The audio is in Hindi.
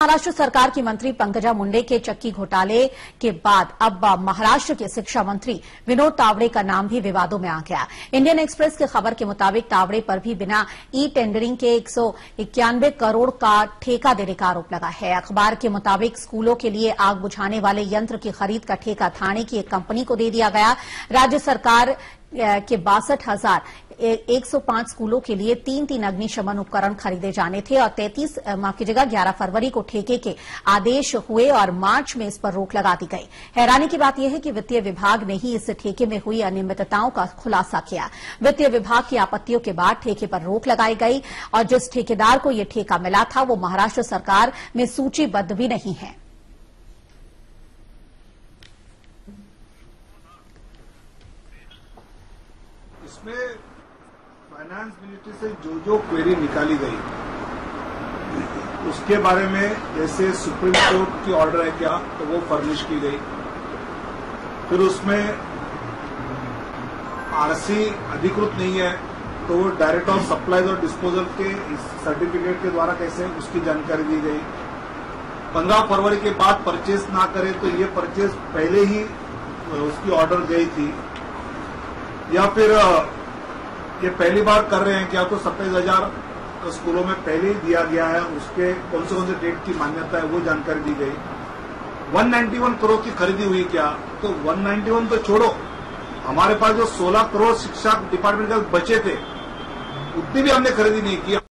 महाराष्ट्र सरकार की मंत्री पंकजा मुंडे के चक्की घोटाले के बाद अब महाराष्ट्र के शिक्षा मंत्री विनोद तावड़े का नाम भी विवादों में आ गया। इंडियन एक्सप्रेस की खबर के मुताबिक तावड़े पर भी बिना ई टेंडरिंग के 191 करोड़ का ठेका देने का आरोप लगा है। अखबार के मुताबिक स्कूलों के लिए आग बुझाने वाले यंत्र की खरीद का ठेका थाने की एक कंपनी को दे दिया गया। राज्य सरकार के 62,105 स्कूलों के लिए 3 अग्निशमन उपकरण खरीदे जाने थे और 11 फरवरी को ठेके के आदेश हुए और मार्च में इस पर रोक लगा दी गई। हैरानी की बात यह है कि वित्तीय विभाग ने ही इस ठेके में हुई अनियमितताओं का खुलासा किया। वित्तीय विभाग की आपत्तियों के बाद ठेके पर रोक लगाई गई और जिस ठेकेदार को यह ठेका मिला था वो महाराष्ट्र सरकार में सूचीबद्ध भी नहीं है। इसमें फाइनेंस मिनिस्ट्री से जो क्वेरी निकाली गई उसके बारे में जैसे सुप्रीम कोर्ट की ऑर्डर है क्या तो वो फर्निश की गई। फिर उसमें आरसी अधिकृत नहीं है तो वो डायरेक्ट ऑफ सप्लाईज और डिस्पोजल के सर्टिफिकेट के द्वारा कैसे उसकी जानकारी दी गई। 15 फरवरी के बाद परचेज ना करे तो ये परचेज पहले ही उसकी ऑर्डर गई थी या फिर ये पहली बार कर रहे हैं क्या तो 27,000 स्कूलों में पहले ही दिया गया है, उसके कौन से डेट की मान्यता है वो जानकारी दी गई। 191 करोड़ की खरीदी हुई क्या तो 191 तो छोड़ो, हमारे पास जो 16 करोड़ शिक्षा डिपार्टमेंट का बचे थे उतनी भी हमने खरीदी नहीं की।